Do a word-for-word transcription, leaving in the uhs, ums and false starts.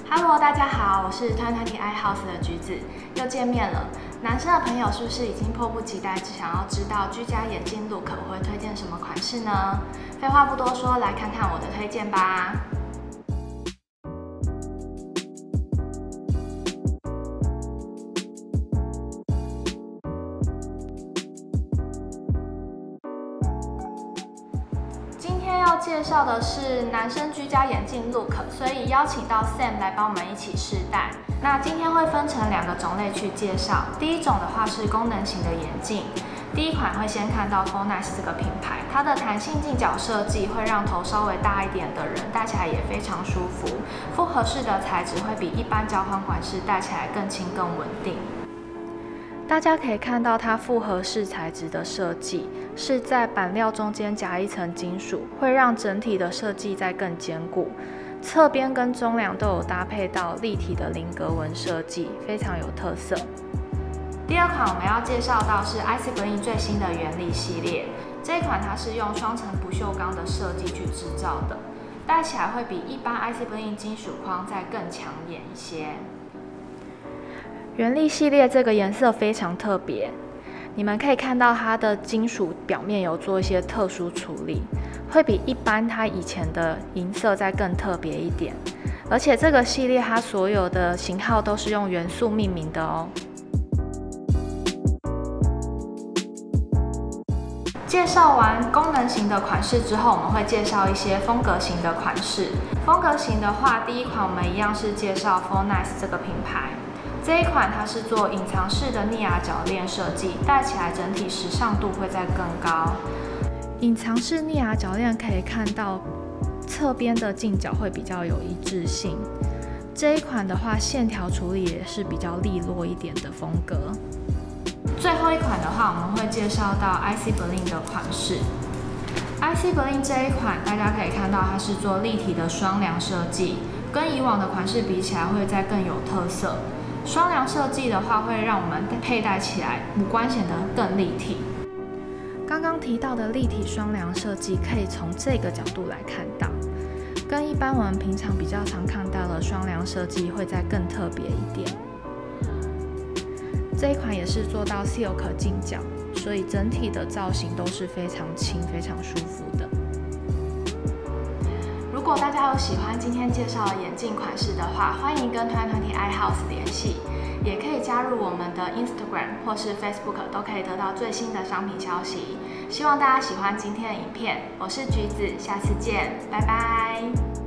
Hello， 大家好，我是Twenty Twenty Eye House 的橘子，又见面了。男生的朋友是不是已经迫不及待，只想要知道居家眼镜 look 我会推荐什么款式呢？废话不多说，来看看我的推荐吧。今天要介绍的是男生居家眼镜 look， 所以邀请到 Sam 来帮我们一起试戴。那今天会分成两个种类去介绍。第一种的话是功能型的眼镜，第一款会先看到 ForNice 这个品牌，它的弹性镜角设计会让头稍微大一点的人戴起来也非常舒服。复合式的材质会比一般交换款式戴起来更轻更稳定。大家可以看到它复合式材质的设计是在板料中间夹一层金属，会让整体的设计再更坚固。侧边跟中梁都有搭配到立体的菱格纹设计，非常有特色。第二款我们要介绍到是 IcyBling 最新的原力系列，这一款它是用双层不锈钢的设计去制造的，戴起来会比一般 IcyBling 金属框再更抢眼一些。原力系列这个颜色非常特别，你们可以看到它的金属表面有做一些特殊处理，会比一般它以前的银色再更特别一点。而且这个系列它所有的型号都是用元素命名的哦。介绍完功能型的款式之后，我们会介绍一些风格型的款式。风格型的话，第一款我们一样是介绍 ForNice 这个品牌。这一款它是做隐藏式的逆牙铰链设计，戴起来整体时尚度会再更高。隐藏式逆牙铰链可以看到侧边的镜角会比较有一致性。这一款的话，线条处理也是比较利落一点的风格。最后一款的话，我们会介绍到 IcyBling 的款式。IcyBling 这一款大家可以看到它是做立体的双梁设计，跟以往的款式比起来会再更有特色。双梁设计的话，会让我们佩戴起来五官显得更立体。刚刚提到的立体双梁设计，可以从这个角度来看到，跟一般我们平常比较常看到的双梁设计会再更特别一点。这一款也是做到 Silk 镜角，所以整体的造型都是非常轻、非常舒服的。如果大家有喜欢今天介绍的眼镜款式的话，欢迎跟Twenty Twenty Eye House 联系，也可以加入我们的 Instagram 或是 Facebook， 都可以得到最新的商品消息。希望大家喜欢今天的影片，我是橘子，下次见，拜拜。